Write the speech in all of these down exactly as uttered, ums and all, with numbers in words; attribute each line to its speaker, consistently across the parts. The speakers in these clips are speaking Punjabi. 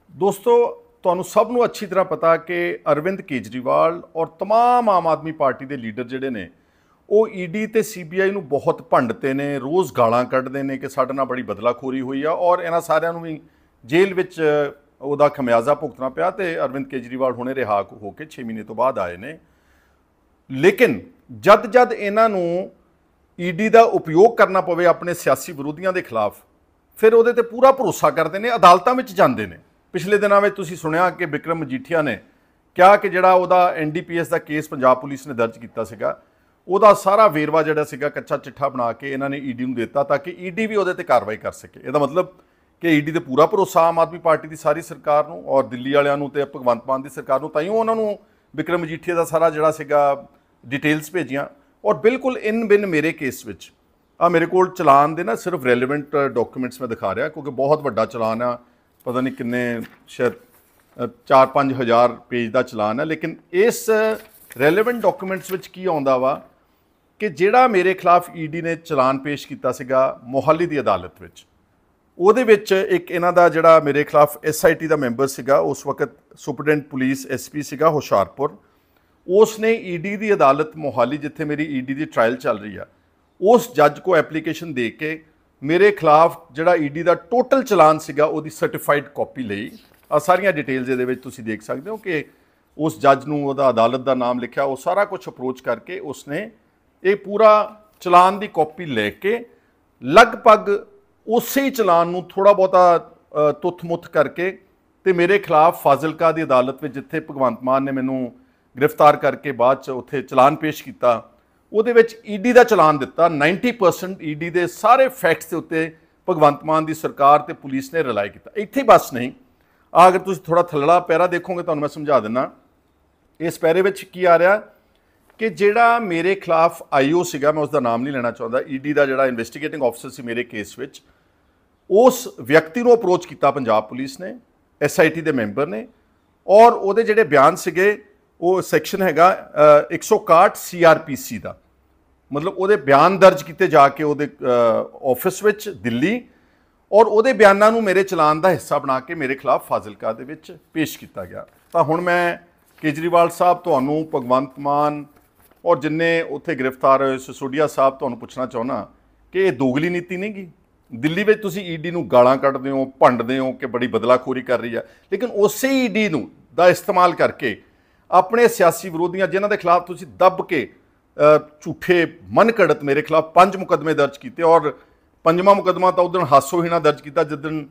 Speaker 1: दोस्तों ਤੁਹਾਨੂੰ ਸਭ ਨੂੰ ਅੱਛੀ ਤਰ੍ਹਾਂ ਪਤਾ ਕਿ ਅਰਵਿੰਦ ਕੇਜਰੀਵਾਲ ਔਰ तमाम ਆਮ ਆਦਮੀ ਪਾਰਟੀ ਦੇ ਲੀਡਰ ਜਿਹੜੇ ਨੇ ਉਹ ਈਡੀ ਤੇ ਸੀਬੀਆਈ ਨੂੰ ਬਹੁਤ ਭੰਡਤੇ ਨੇ, ਰੋਜ਼ ਗਾਲਾਂ ਕੱਢਦੇ ਨੇ ਕਿ ਸਾਡੇ ਨਾਲ ਬੜੀ ਬਦਲਾਖੋਰੀ ਹੋਈ ਆ ਔਰ ਇਹਨਾਂ ਸਾਰਿਆਂ ਨੂੰ ਵੀ ਜੇਲ੍ਹ ਵਿੱਚ ਉਹਦਾ ਖਮਿਆਜ਼ਾ ਭੁਗਤਣਾ ਪਿਆ ਤੇ ਅਰਵਿੰਦ ਕੇਜਰੀਵਾਲ ਹੁਣੇ ਰਿਹਾ ਹੋ ਕੇ ਛੇ ਮਹੀਨੇ ਤੋਂ ਬਾਅਦ ਆਏ ਨੇ। ਲੇਕਿਨ ਜਦ ਜਦ ਇਹਨਾਂ ਨੂੰ ਈਡੀ ਦਾ ਉਪਯੋਗ ਕਰਨਾ ਪਵੇ ਆਪਣੇ ਸਿਆਸੀ ਵਿਰੋਧੀਆਂ ਦੇ ਖਿਲਾਫ, ਫਿਰ ਉਹਦੇ ਤੇ ਪੂਰਾ ਭਰੋਸਾ ਕਰਦੇ ਨੇ, ਅਦਾਲਤਾਂ ਵਿੱਚ ਜਾਂਦੇ ਨੇ। ਪਿਛਲੇ ਦਿਨਾਂ ਵਿੱਚ ਤੁਸੀਂ ਸੁਣਿਆ ਕਿ ਬਿਕਰਮ ਮਜੀਠੀਆ ਨੇ ਕਿਹਾ ਕਿ ਜਿਹੜਾ ਉਹਦਾ ਐਨ ਡੀ ਪੀ ਐਸ ਦਾ ਕੇਸ ਪੰਜਾਬ ਪੁਲਿਸ ਨੇ ਦਰਜ ਕੀਤਾ ਸੀਗਾ, ਉਹਦਾ ਸਾਰਾ ਵੇਰਵਾ ਜਿਹੜਾ ਸੀਗਾ ਕੱਚਾ ਚਿੱਠਾ ਬਣਾ ਕੇ ਇਹਨਾਂ ਨੇ ਈਡੀ ਨੂੰ ਦਿੱਤਾ ਤਾਂ ਕਿ ਈਡੀ ਵੀ ਉਹਦੇ ਤੇ ਕਾਰਵਾਈ ਕਰ ਸਕੇ। ਇਹਦਾ ਮਤਲਬ ਕਿ ਈਡੀ ਤੇ ਪੂਰਾ ਭਰੋਸਾ ਆਮ ਆਦਮੀ ਪਾਰਟੀ ਦੀ ਸਾਰੀ ਸਰਕਾਰ ਨੂੰ ਔਰ ਦਿੱਲੀ ਵਾਲਿਆਂ ਨੂੰ ਤੇ ਭਗਵੰਤ ਮਾਨ ਦੀ ਸਰਕਾਰ ਨੂੰ, ਤਾਂ ਹੀ ਉਹਨਾਂ ਨੂੰ ਬਿਕਰਮ ਮਜੀਠੀਆ ਦਾ ਸਾਰਾ ਜਿਹੜਾ ਸੀਗਾ ਡਿਟੇਲਸ ਭੇਜੀਆਂ। ਔਰ ਬਿਲਕੁਲ ਇਨ ਬਿਨ ਮੇਰੇ ਕੇਸ ਵਿੱਚ ਆ ਮੇਰੇ ਕੋਲ ਚਲਾਨ ਦੇ ਨਾ ਸਿਰਫ ਰੈਲੇਵੈਂਟ ਡਾਕੂਮੈਂਟਸ ਮੈਂ ਦਿਖਾ ਰਿਹਾ, ਕਿਉਂਕਿ ਬਹੁਤ ਵੱਡਾ ਚਲਾਨ ਆ, ਪਤਾ ਨਹੀਂ ਕਿੰਨੇ ਸ਼ਾਇਦ ਚਾਰ ਪੰਜ ਹਜ਼ਾਰ ਪੇਜ ਦਾ ਚਲਾਨ ਹੈ। ਲੇਕਿਨ ਇਸ ਰੈਲੇਵੈਂਟ ਡਾਕੂਮੈਂਟਸ ਵਿੱਚ ਕੀ ਆਉਂਦਾ ਵਾ ਕਿ ਜਿਹੜਾ ਮੇਰੇ ਖਿਲਾਫ ਈਡੀ ਨੇ ਚਲਾਨ ਪੇਸ਼ ਕੀਤਾ ਸੀਗਾ ਮੋਹਾਲੀ ਦੀ ਅਦਾਲਤ ਵਿੱਚ, ਉਹਦੇ ਵਿੱਚ ਇੱਕ ਇਹਨਾਂ ਦਾ ਜਿਹੜਾ ਮੇਰੇ ਖਿਲਾਫ ਐਸ ਆਈ ਟੀ ਦਾ ਮੈਂਬਰ ਸੀਗਾ, ਉਸ ਵਕਤ ਸੁਪਰਡੈਂਟ ਪੁਲਿਸ ਐਸ ਪੀ ਸੀਗਾ ਹੁਸ਼ਿਆਰਪੁਰ, ਉਸ ਨੇ ਈਡੀ ਦੀ ਅਦਾਲਤ ਮੋਹਾਲੀ ਜਿੱਥੇ ਮੇਰੀ ਈਡੀ ਦੀ ਟ੍ਰਾਇਲ ਚੱਲ ਰਹੀ ਆ, ਉਸ ਜੱਜ ਕੋ ਐਪਲੀਕੇਸ਼ਨ ਦੇ ਕੇ ਮੇਰੇ ਖਿਲਾਫ ਜਿਹੜਾ ਈਡੀ ਦਾ ਟੋਟਲ ਚਲਾਨ ਸੀਗਾ ਉਹਦੀ ਸਰਟੀਫਾਈਡ ਕਾਪੀ ਲਈ। ਆ ਸਾਰੀਆਂ ਡਿਟੇਲਸ ਇਹਦੇ ਵਿੱਚ ਤੁਸੀਂ ਦੇਖ ਸਕਦੇ ਹੋ ਕਿ ਉਸ ਜੱਜ ਨੂੰ ਉਹਦਾ ਅਦਾਲਤ ਦਾ ਨਾਮ ਲਿਖਿਆ, ਉਹ ਸਾਰਾ ਕੁਝ ਅਪਰੋਚ ਕਰਕੇ ਉਸਨੇ ਇਹ ਪੂਰਾ ਚਲਾਨ ਦੀ ਕਾਪੀ ਲੈ ਕੇ ਲਗਭਗ ਉਸੇ ਹੀ ਚਲਾਨ ਨੂੰ ਥੋੜਾ ਬਹੁਤਾ ਤੁੱਥ-ਮੁੱਥ ਕਰਕੇ ਤੇ ਮੇਰੇ ਖਿਲਾਫ ਫਾਜ਼ਿਲਕਾ ਦੀ ਅਦਾਲਤ ਵਿੱਚ ਜਿੱਥੇ ਭਗਵੰਤ ਮਾਨ ਨੇ ਮੈਨੂੰ ਗ੍ਰਿਫਤਾਰ ਕਰਕੇ ਬਾਅਦ 'ਚ ਉੱਥੇ ਚਲਾਨ ਪੇਸ਼ ਕੀਤਾ, ਉਹਦੇ ਵਿੱਚ ਈਡੀ ਦਾ ਚਲਾਨ ਦਿੱਤਾ। ਨੱਬੇ ਪਰਸੈਂਟ ਈਡੀ ਦੇ ਸਾਰੇ ਫੈਕਟਸ ਦੇ ਉੱਤੇ ਭਗਵੰਤ ਮਾਨ ਦੀ ਸਰਕਾਰ ਤੇ ਪੁਲਿਸ ਨੇ ਰਿਲਾਈ ਕੀਤਾ। ਇੱਥੇ ਬਸ ਨਹੀਂ, ਆ ਅਗਰ ਤੁਸੀਂ ਥੋੜਾ ਥੱਲੜਾ ਪੈਰਾ ਦੇਖੋਗੇ ਤੁਹਾਨੂੰ ਮੈਂ ਸਮਝਾ ਦਿੰਦਾ। ਇਸ ਪੈਰੇ ਵਿੱਚ ਕੀ ਆ ਰਿਹਾ ਕਿ ਜਿਹੜਾ ਮੇਰੇ ਖਿਲਾਫ ਆਈ ਓ ਸੀਗਾ, ਮੈਂ ਉਸ ਦਾ ਨਾਮ ਨਹੀਂ ਲੈਣਾ ਚਾਹੁੰਦਾ, ਈਡੀ ਦਾ ਜਿਹੜਾ ਇਨਵੈਸਟੀਗੇਟਿੰਗ ਆਫਿਸਰ ਸੀ ਮੇਰੇ ਕੇਸ ਵਿੱਚ, ਉਸ ਵਿਅਕਤੀ ਨੂੰ ਅਪਰੋਚ ਕੀਤਾ ਪੰਜਾਬ ਪੁਲਿਸ ਨੇ, ਐਸ ਆਈ ਟੀ ਦੇ ਮੈਂਬਰ ਨੇ, ਔਰ ਉਹਦੇ ਜਿਹੜੇ ਬਿਆਨ ਸੀਗੇ ਉਹ ਸੈਕਸ਼ਨ ਹੈਗਾ ਇੱਕ ਸੌ ਇਕਾਹਠ ਸੀ ਆਰ ਪੀ ਸੀ ਦਾ, ਮਤਲਬ ਉਹਦੇ ਬਿਆਨ ਦਰਜ ਕੀਤੇ ਜਾ ਕੇ ਉਹਦੇ ਆਫਿਸ ਵਿੱਚ ਦਿੱਲੀ, ਔਰ ਉਹਦੇ ਬਿਆਨਾਂ ਨੂੰ ਮੇਰੇ ਚਲਾਨ ਦਾ ਹਿੱਸਾ ਬਣਾ ਕੇ ਮੇਰੇ ਖਿਲਾਫ ਫਾਜ਼ਿਲਕਾ ਦੇ ਵਿੱਚ ਪੇਸ਼ ਕੀਤਾ ਗਿਆ। ਤਾਂ ਹੁਣ ਮੈਂ ਕੇਜਰੀਵਾਲ ਸਾਹਿਬ, ਤੁਹਾਨੂੰ, ਭਗਵੰਤ ਮਾਨ ਔਰ ਜਿੰਨੇ ਉੱਥੇ ਗ੍ਰਿਫਤਾਰ ਹੋਏ ਸਿਸੋਡੀਆ ਸਾਹਿਬ, ਤੁਹਾਨੂੰ ਪੁੱਛਣਾ ਚਾਹੁੰਦਾ ਕਿ ਇਹ ਦੋਗਲੀ ਨੀਤੀ ਨਹੀਂ ਗੀ? ਦਿੱਲੀ ਵਿੱਚ ਤੁਸੀਂ ਈਡੀ ਨੂੰ ਗਾਲਾਂ ਕੱਢਦੇ ਹੋ, ਭੰਡਦੇ ਹੋ ਕਿ ਬੜੀ ਬਦਲਾਖੋਰੀ ਕਰ ਰਹੀ ਆ, ਲੇਕਿਨ ਉਸੇ ਈਡੀ ਨੂੰ ਦਾ ਇਸਤੇਮਾਲ ਕਰਕੇ ਆਪਣੇ ਸਿਆਸੀ ਵਿਰੋਧੀਆਂ ਜਿਨ੍ਹਾਂ ਦੇ ਖਿਲਾਫ ਤੁਸੀਂ ਦੱਬ ਕੇ ਝੂਠੇ ਮਨ ਘੜਤ ਮੇਰੇ ਖਿਲਾਫ ਪੰਜ ਮੁਕੱਦਮੇ ਦਰਜ ਕੀਤੇ, ਔਰ ਪੰਜਵਾਂ ਮੁਕੱਦਮਾ ਤਾਂ ਉਦੋਂ ਹਾਸੋਹੀਣਾ ਦਰਜ ਕੀਤਾ ਜਿੱਦਣ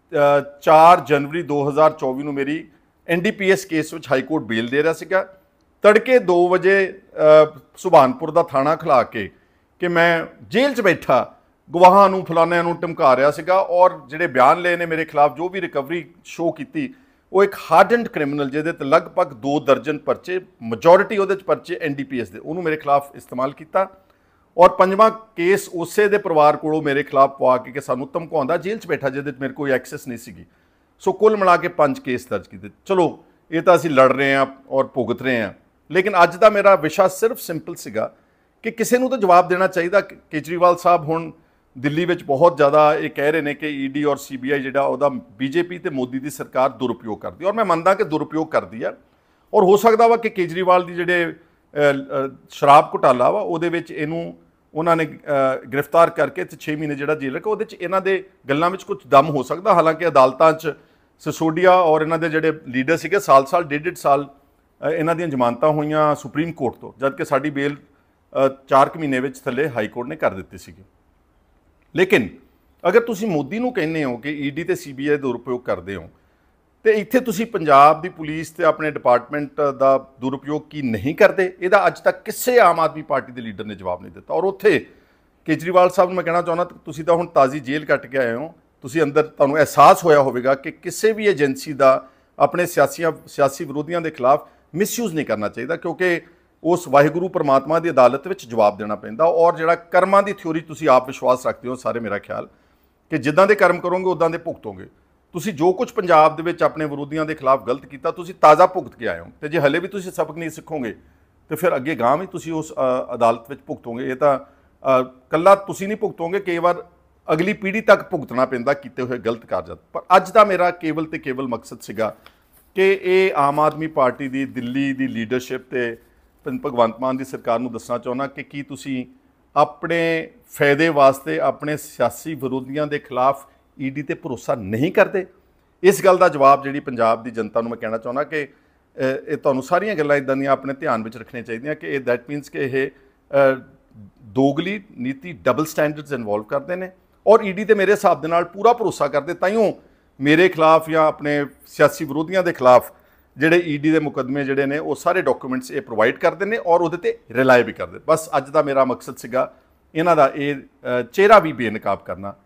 Speaker 1: ਚਾਰ ਜਨਵਰੀ ਦੋ ਹਜ਼ਾਰ ਚੌਵੀ ਨੂੰ ਮੇਰੀ N D P S case ਵਿੱਚ ਹਾਈ ਕੋਰਟ ਬੇਲ ਦੇ ਰਿਹਾ ਸੀਗਾ। ਤੜਕੇ ਦੋ ਵਜੇ ਸੁਭਾਨਪੁਰ ਦਾ ਥਾਣਾ ਖਿਲਾ ਕੇ ਕਿ ਮੈਂ ਜੇਲ੍ਹ 'ਚ ਬੈਠਾ ਗਵਾਹਾਂ ਨੂੰ ਫਲਾਣਿਆਂ ਨੂੰ ਧਮਕਾ ਰਿਹਾ ਸੀਗਾ, ਔਰ ਜਿਹੜੇ ਬਿਆਨ ਲਏ ਨੇ ਮੇਰੇ ਖਿਲਾਫ, ਜੋ ਵੀ ਰਿਕਵਰੀ ਸ਼ੋਅ ਕੀਤੀ, ਉਹ ਇੱਕ ਹਾਰਡਨਡ ਕ੍ਰਿਮੀਨਲ ਜਿਹਦੇ ਤੇ ਲਗਭਗ ਦੋ ਦਰਜਨ ਪਰਚੇ, ਮੈਜੋਰਿਟੀ ਉਹਦੇ 'ਚ ਪਰਚੇ ਐਨ ਡੀ ਪੀ ਐਸ ਦੇ, ਉਹਨੂੰ ਮੇਰੇ ਖਿਲਾਫ ਇਸਤੇਮਾਲ ਕੀਤਾ। ਔਰ ਪੰਜਵਾਂ ਕੇਸ ਉਸੇ ਦੇ ਪਰਿਵਾਰ ਕੋਲੋਂ ਮੇਰੇ ਖਿਲਾਫ ਪਵਾ ਕੇ ਕਿ ਸਾਨੂੰ ਧਮਕਾਉਂਦਾ, ਜੇਲ੍ਹ 'ਚ ਬੈਠਾ ਜਿਹਦੇ 'ਚ ਮੇਰੇ ਕੋਈ ਐਕਸੈਸ ਨਹੀਂ ਸੀਗੀ। ਸੋ ਕੁੱਲ ਮਿਲਾ ਕੇ ਪੰਜ ਕੇਸ ਦਰਜ ਕੀਤੇ। ਚਲੋ ਇਹ ਤਾਂ ਅਸੀਂ ਲੜ ਰਹੇ ਹਾਂ ਔਰ ਭੁਗਤ ਰਹੇ ਹਾਂ, ਲੇਕਿਨ ਅੱਜ ਦਾ ਮੇਰਾ ਵਿਸ਼ਾ ਸਿਰਫ ਸਿੰਪਲ ਸੀਗਾ ਕਿ ਕਿਸੇ ਨੂੰ ਤਾਂ ਜਵਾਬ ਦੇਣਾ ਚਾਹੀਦਾ। ਕੇਜਰੀਵਾਲ ਸਾਹਿਬ ਹੁਣ ਦਿੱਲੀ ਵਿੱਚ ਬਹੁਤ ਜ਼ਿਆਦਾ ਇਹ ਕਹਿ ਰਹੇ ਨੇ ਕਿ ਈਡੀ ਔਰ ਸੀ ਬੀ ਆਈ ਜਿਹੜਾ ਉਹਦਾ ਬੀਜੇਪੀ ਤੇ ਮੋਦੀ ਦੀ ਸਰਕਾਰ ਦੁਰਉਪਯੋਗ ਕਰਦੀ, ਔਰ ਮੈਂ ਮੰਨਦਾ ਕਿ ਦੁਰਉਪਯੋਗ ਕਰਦੀ ਆ, ਔਰ ਹੋ ਸਕਦਾ ਵਾ ਕਿ ਕੇਜਰੀਵਾਲ ਦੀ ਜਿਹੜੇ ਸ਼ਰਾਬ ਘੁਟਾਲਾ ਵਾ ਉਹਦੇ ਵਿੱਚ ਇਹਨੂੰ ਉਹਨਾਂ ਨੇ ਗ੍ਰਿਫਤਾਰ ਕਰਕੇ ਤੇ ਛੇ ਮਹੀਨੇ ਜਿਹੜਾ ਜੇਲ੍ਹ ਰੱਖਿਆ, ਉਹਦੇ 'ਚ ਇਹਨਾਂ ਦੇ ਗੱਲਾਂ ਵਿੱਚ ਕੁਝ ਦਮ ਹੋ ਸਕਦਾ। ਹਾਲਾਂਕਿ ਅਦਾਲਤਾਂ 'ਚ ਸਿਸੋਡੀਆ ਔਰ ਇਹਨਾਂ ਦੇ ਜਿਹੜੇ ਲੀਡਰ ਸੀਗੇ ਸਾਲ ਸਾਲ ਡੇਢ ਡੇਢ ਸਾਲ ਇਹਨਾਂ ਦੀਆਂ ਜ਼ਮਾਨਤਾਂ ਹੋਈਆਂ ਸੁਪਰੀਮ ਕੋਰਟ ਤੋਂ, ਜਦ ਕਿ ਸਾਡੀ ਬੇਲ ਚਾਰ ਕੁ ਮਹੀਨੇ ਵਿੱਚ ਥੱਲੇ ਹਾਈ ਕੋਰਟ ਨੇ ਕਰ ਦਿੱਤੀ ਸੀਗੀ। ਲੇਕਿਨ ਅਗਰ ਤੁਸੀਂ ਮੋਦੀ ਨੂੰ ਕਹਿੰਦੇ ਹੋ ਕਿ ਈਡੀ ਤੇ ਸੀ ਬੀ ਆਈ ਦੁਰਉਪਯੋਗ ਕਰਦੇ ਹੋ, ਤੇ ਇੱਥੇ ਤੁਸੀਂ ਪੰਜਾਬ ਦੀ ਪੁਲਿਸ ਤੇ ਆਪਣੇ ਡਿਪਾਰਟਮੈਂਟ ਦਾ ਦੁਰਉਪਯੋਗ ਕੀ ਨਹੀਂ ਕਰਦੇ? ਇਹਦਾ ਅੱਜ ਤੱਕ ਕਿਸੇ ਆਮ ਆਦਮੀ ਪਾਰਟੀ ਦੇ ਲੀਡਰ ਨੇ ਜਵਾਬ ਨਹੀਂ ਦਿੱਤਾ। ਔਰ ਉੱਥੇ ਕੇਜਰੀਵਾਲ ਸਾਹਿਬ ਨੂੰ ਮੈਂ ਕਹਿਣਾ ਚਾਹੁੰਦਾ, ਤੁਸੀਂ ਤਾਂ ਹੁਣ ਤਾਜ਼ੀ ਜੇਲ੍ਹ ਕੱਟ ਕੇ ਆਏ ਹੋ, ਤੁਸੀਂ ਅੰਦਰ ਤੁਹਾਨੂੰ ਅਹਿਸਾਸ ਹੋਇਆ ਹੋਵੇਗਾ ਕਿ ਕਿਸੇ ਵੀ ਏਜੰਸੀ ਦਾ ਆਪਣੇ ਸਿਆਸੀਆਂ ਸਿਆਸੀ ਵਿਰੋਧੀਆਂ ਦੇ ਖਿਲਾਫ ਮਿਸਯੂਜ਼ ਨਹੀਂ ਕਰਨਾ ਚਾਹੀਦਾ, ਕਿਉਂਕਿ ਉਸ ਵਾਹਿਗੁਰੂ ਪਰਮਾਤਮਾ ਦੀ ਅਦਾਲਤ ਵਿੱਚ ਜਵਾਬ ਦੇਣਾ ਪੈਂਦਾ। ਔਰ ਜਿਹੜਾ ਕਰਮਾਂ ਦੀ ਥਿਊਰੀ ਤੁਸੀਂ ਆਪ ਵਿਸ਼ਵਾਸ ਰੱਖਦੇ ਹੋ ਸਾਰੇ, ਮੇਰਾ ਖਿਆਲ ਕਿ ਜਿੱਦਾਂ ਦੇ ਕਰਮ ਕਰੋਗੇ ਉੱਦਾਂ ਦੇ ਭੁਗਤੋਗੇ। ਤੁਸੀਂ ਜੋ ਕੁਝ ਪੰਜਾਬ ਦੇ ਵਿੱਚ ਆਪਣੇ ਵਿਰੋਧੀਆਂ ਦੇ ਖਿਲਾਫ ਗਲਤ ਕੀਤਾ, ਤੁਸੀਂ ਤਾਜ਼ਾ ਭੁਗਤ ਕੇ ਆਏ ਹੋ, ਤੇ ਜੇ ਹਲੇ ਵੀ ਤੁਸੀਂ ਸਬਕ ਨਹੀਂ ਸਿੱਖੋਗੇ ਤੇ ਫਿਰ ਅੱਗੇ ਗਾਂ ਵੀ ਤੁਸੀਂ ਉਸ ਅਦਾਲਤ ਵਿੱਚ ਭੁਗਤੋਗੇ। ਇਹ ਤਾਂ ਕੱਲਾ ਤੁਸੀਂ ਨਹੀਂ ਭੁਗਤੋਗੇ, ਕਈ ਵਾਰ ਅਗਲੀ ਪੀੜ੍ਹੀ ਤੱਕ ਭੁਗਤਣਾ ਪੈਂਦਾ ਕੀਤੇ ਹੋਏ ਗਲਤ ਕਾਰਜਾਂ। ਪਰ ਅੱਜ ਦਾ ਮੇਰਾ ਕੇਵਲ ਤੇ ਕੇਵਲ ਮਕਸਦ ਸੀਗਾ ਕਿ ਇਹ ਆਮ ਆਦਮੀ ਪਾਰਟੀ ਦੀ ਦਿੱਲੀ ਦੀ ਲੀਡਰਸ਼ਿਪ ਤੇ ਭਗਵੰਤ ਮਾਨ ਦੀ ਸਰਕਾਰ ਨੂੰ ਦੱਸਣਾ ਚਾਹੁੰਦਾ ਕਿ ਕੀ ਤੁਸੀਂ ਆਪਣੇ ਫਾਇਦੇ ਵਾਸਤੇ ਆਪਣੇ ਸਿਆਸੀ ਵਿਰੋਧੀਆਂ ਦੇ ਖਿਲਾਫ ਈਡੀ ਤੇ ਭਰੋਸਾ ਨਹੀਂ ਕਰਦੇ। ਇਸ ਗੱਲ ਦਾ ਜਵਾਬ ਜਿਹੜੀ ਪੰਜਾਬ ਦੀ ਜਨਤਾ ਨੂੰ ਮੈਂ ਕਹਿਣਾ ਚਾਹੁੰਦਾ ਕਿ ਇਹ ਤੁਹਾਨੂੰ ਸਾਰੀਆਂ ਗੱਲਾਂ ਇੱਦਾਂ ਦੀਆਂ ਆਪਣੇ ਧਿਆਨ ਵਿੱਚ ਰੱਖਣੀਆਂ ਚਾਹੀਦੀਆਂ ਕਿ ਇਹ ਦੈਟ ਮੀਨਸ ਕਿ ਇਹ ਦੋਗਲੀ ਨੀਤੀ, ਡਬਲ ਸਟੈਂਡਰਡਸ ਇਨਵੋਲਵ ਕਰਦੇ ਨੇ ਔਰ ਈਡੀ ਤੇ ਮੇਰੇ ਹਿਸਾਬ ਦੇ ਨਾਲ ਪੂਰਾ ਭਰੋਸਾ ਕਰਦੇ, ਤਾਈਓ ਮੇਰੇ ਖਿਲਾਫ ਜਾਂ ਆਪਣੇ ਸਿਆਸੀ ਵਿਰੋਧੀਆਂ ਦੇ ਖਿਲਾਫ ਜਿਹੜੇ ਈਡੀ ਦੇ ਮੁਕੱਦਮੇ ਜਿਹੜੇ ਨੇ ਉਹ ਸਾਰੇ ਡਾਕੂਮੈਂਟਸ ਇਹ ਪ੍ਰੋਵਾਈਡ ਕਰਦੇ ਨੇ ਔਰ ਉਹਦੇ ਤੇ ਰਿਲਾਈ ਵੀ ਕਰਦੇ। ਬਸ ਅੱਜ ਦਾ ਮੇਰਾ ਮਕਸਦ ਸੀਗਾ ਇਹਨਾਂ ਦਾ ਇਹ ਚਿਹਰਾ ਵੀ ਬੇਨਕਾਬ ਕਰਨਾ।